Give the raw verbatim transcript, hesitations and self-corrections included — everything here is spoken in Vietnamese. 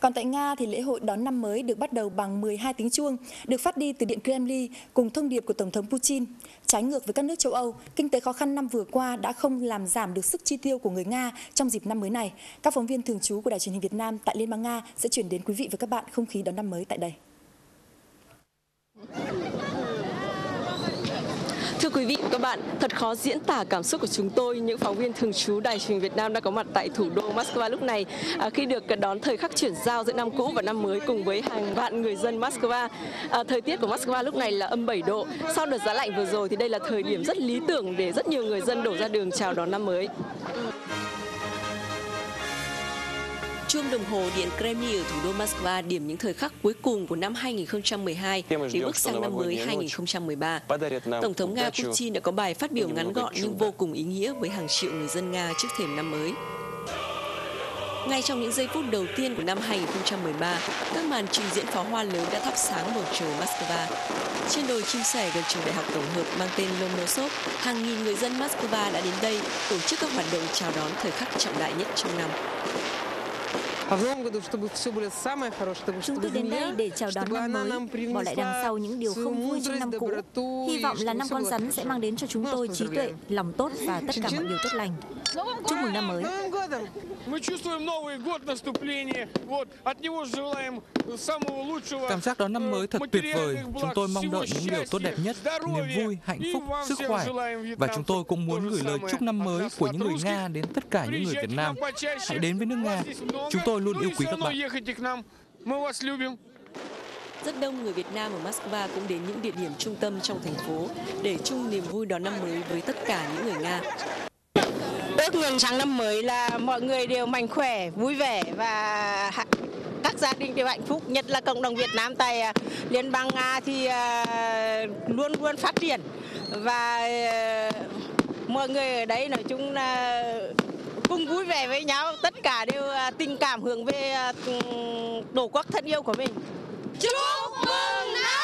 Còn tại Nga thì lễ hội đón năm mới được bắt đầu bằng mười hai tiếng chuông, được phát đi từ Điện Kremlin cùng thông điệp của Tổng thống Putin. Trái ngược với các nước châu Âu, kinh tế khó khăn năm vừa qua đã không làm giảm được sức chi tiêu của người Nga trong dịp năm mới này. Các phóng viên thường trú của Đài Truyền hình Việt Nam tại Liên bang Nga sẽ chuyển đến quý vị và các bạn không khí đón năm mới tại đây. Thưa quý vị và các bạn, thật khó diễn tả cảm xúc của chúng tôi, những phóng viên thường trú Đài Truyền hình Việt Nam đang có mặt tại thủ đô Moscow lúc này à, khi được đón thời khắc chuyển giao giữa năm cũ và năm mới cùng với hàng vạn người dân Moscow. À, thời tiết của Moscow lúc này là âm bảy độ. Sau đợt giá lạnh vừa rồi thì đây là thời điểm rất lý tưởng để rất nhiều người dân đổ ra đường chào đón năm mới. Chuông đồng hồ Điện Kremlin ở thủ đô Moscow điểm những thời khắc cuối cùng của năm hai nghìn không trăm mười hai để bước sang năm mới hai nghìn không trăm mười ba. Tổng thống Nga Putin đã có bài phát biểu ngắn gọn nhưng vô cùng ý nghĩa với hàng triệu người dân Nga trước thềm năm mới. Ngay trong những giây phút đầu tiên của năm hai nghìn không trăm mười ba, các màn trình diễn pháo hoa lớn đã thắp sáng bầu trời Moscow. Trên đồi chim sẻ gần trường đại học tổng hợp mang tên Lomonosov, hàng nghìn người dân Moscow đã đến đây tổ chức các hoạt động chào đón thời khắc trọng đại nhất trong năm. Chúng tôi đến đây để chào đón năm mới, bỏ lại đằng sau những điều không vui trong năm cũ. Hy vọng là năm con rắn sẽ mang đến cho chúng tôi trí tuệ, lòng tốt và tất cả mọi điều tốt lành. Chúc mừng năm mới. Cảm giác đón năm mới thật tuyệt vời. Chúng tôi mong đợi những điều tốt đẹp nhất, niềm vui, hạnh phúc, sức khỏe. Và chúng tôi cũng muốn gửi lời chúc năm mới của những người Nga đến tất cả những người Việt Nam. Hãy đến với nước Nga. Chúng tôi luôn yêu quý các bạn. Rất đông người Việt Nam ở Moscow cũng đến những địa điểm trung tâm trong thành phố để chung niềm vui đón năm mới với tất cả những người Nga. Ước nguyện sang năm mới là mọi người đều mạnh khỏe, vui vẻ và các gia đình đều hạnh phúc, nhất là cộng đồng Việt Nam tại Liên bang Nga thì luôn luôn phát triển và mọi người ở đây nói chung là cùng vui vẻ với nhau, tất cả đều tình cảm hướng về Tổ quốc thân yêu của mình. Chúc mừng năm